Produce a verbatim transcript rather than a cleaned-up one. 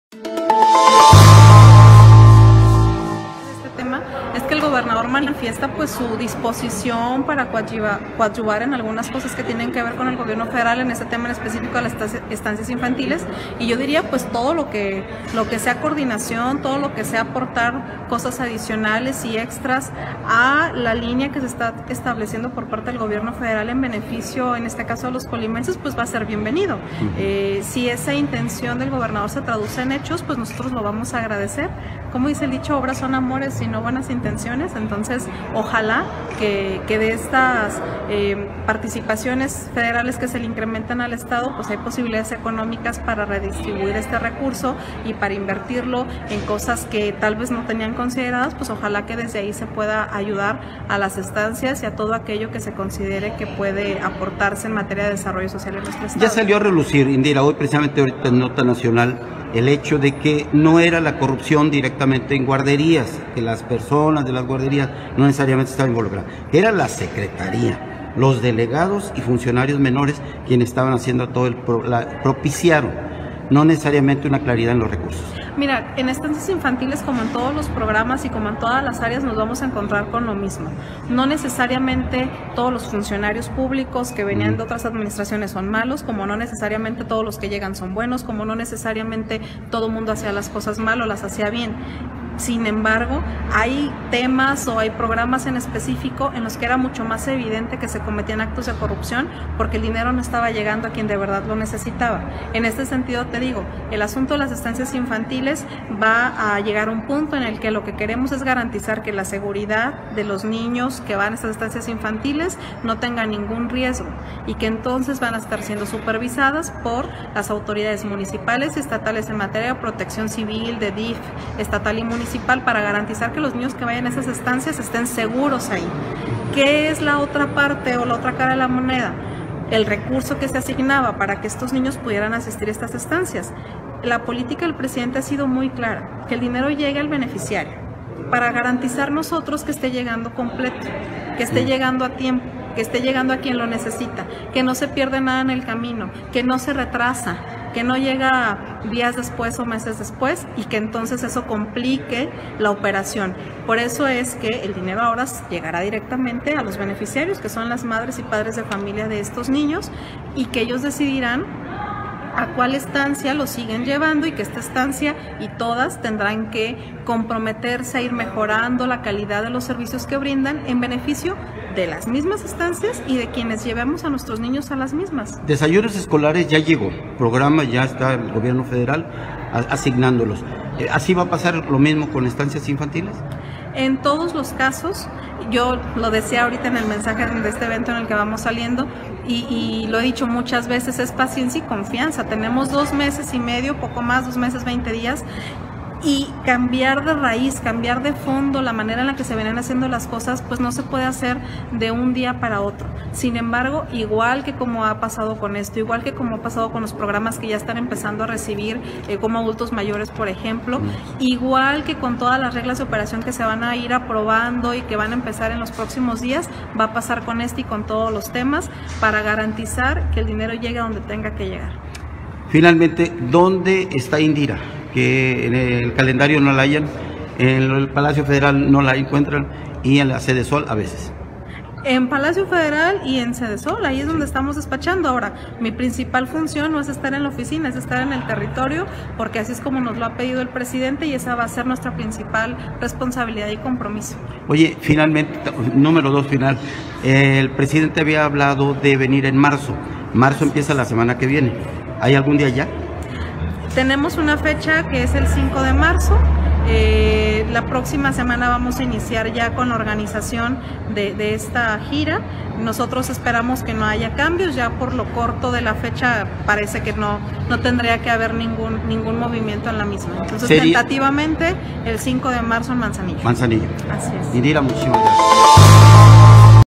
Es que el gobernador manifiesta pues su disposición para coadyuvar, coadyuvar en algunas cosas que tienen que ver con el gobierno federal en este tema en específico de las estancias infantiles, y yo diría pues todo lo que lo que sea coordinación, todo lo que sea aportar cosas adicionales y extras a la línea que se está estableciendo por parte del gobierno federal en beneficio, en este caso a los colimenses, pues va a ser bienvenido. Eh, si esa intención del gobernador se traduce en hechos, pues nosotros lo vamos a agradecer. Como dice el dicho, obras son amores y no buenas intenciones. Entonces ojalá que, que de estas eh, participaciones federales que se le incrementan al Estado, pues hay posibilidades económicas para redistribuir este recurso y para invertirlo en cosas que tal vez no tenían consideradas. Pues ojalá que desde ahí se pueda ayudar a las estancias y a todo aquello que se considere que puede aportarse en materia de desarrollo social en nuestro Estado. Ya salió a relucir, Indira, hoy precisamente ahorita en Nota Nacional, el hecho de que no era la corrupción directamente en guarderías, que las personas de las guarderías no necesariamente estaban involucradas, era la secretaría, los delegados y funcionarios menores quienes estaban haciendo todo el pro, la, propiciaron, no necesariamente una claridad en los recursos. Mira, en estancias infantiles, como en todos los programas y como en todas las áreas, nos vamos a encontrar con lo mismo. No necesariamente todos los funcionarios públicos que venían de otras administraciones son malos, como no necesariamente todos los que llegan son buenos, como no necesariamente todo el mundo hacía las cosas mal o las hacía bien. Sin embargo, hay temas o hay programas en específico en los que era mucho más evidente que se cometían actos de corrupción porque el dinero no estaba llegando a quien de verdad lo necesitaba. En este sentido te digo, el asunto de las estancias infantiles va a llegar a un punto en el que lo que queremos es garantizar que la seguridad de los niños que van a estas estancias infantiles no tenga ningún riesgo y que entonces van a estar siendo supervisadas por las autoridades municipales y estatales en materia de protección civil, de D I F estatal y municipal, para garantizar que los niños que vayan a esas estancias estén seguros ahí. ¿Qué es la otra parte o la otra cara de la moneda? El recurso que se asignaba para que estos niños pudieran asistir a estas estancias. La política del presidente ha sido muy clara, que el dinero llegue al beneficiario, para garantizar nosotros que esté llegando completo, que esté llegando a tiempo, que esté llegando a quien lo necesita, que no se pierde nada en el camino, que no se retrasa, que no llega días después o meses después y que entonces eso complique la operación. Por eso es que el dinero ahora llegará directamente a los beneficiarios, que son las madres y padres de familia de estos niños, y que ellos decidirán a cuál estancia lo siguen llevando y que esta estancia y todas tendrán que comprometerse a ir mejorando la calidad de los servicios que brindan en beneficio de las mismas estancias y de quienes llevemos a nuestros niños a las mismas. Desayunos escolares ya llegó, programa ya está el gobierno federal asignándolos. ¿Así va a pasar lo mismo con estancias infantiles? En todos los casos, yo lo decía ahorita en el mensaje de este evento en el que vamos saliendo, y, y lo he dicho muchas veces, es paciencia y confianza. Tenemos dos meses y medio, poco más, dos meses, veinte días, y cambiar de raíz, cambiar de fondo la manera en la que se vienen haciendo las cosas, pues no se puede hacer de un día para otro. Sin embargo, igual que como ha pasado con esto, igual que como ha pasado con los programas que ya están empezando a recibir eh, como adultos mayores, por ejemplo, igual que con todas las reglas de operación que se van a ir aprobando y que van a empezar en los próximos días, va a pasar con este y con todos los temas para garantizar que el dinero llegue a donde tenga que llegar. Finalmente, ¿dónde está Indira? Que en el calendario no la hayan, en el Palacio Federal no la encuentran y en la Sedesol a veces. En Palacio Federal y en Sedesol, ahí es donde estamos despachando. Ahora, mi principal función no es estar en la oficina, es estar en el territorio, porque así es como nos lo ha pedido el presidente y esa va a ser nuestra principal responsabilidad y compromiso. Oye, finalmente, número dos final, el presidente había hablado de venir en marzo. Marzo empieza la semana que viene. ¿Hay algún día ya? Tenemos una fecha que es el cinco de marzo. Eh, la próxima semana vamos a iniciar ya con la organización de, de esta gira. Nosotros esperamos que no haya cambios, ya por lo corto de la fecha parece que no, no tendría que haber ningún, ningún movimiento en la misma. Entonces, ¿sería? Tentativamente el cinco de marzo en Manzanillo. Manzanillo. Así es. Indira, muchísimas gracias.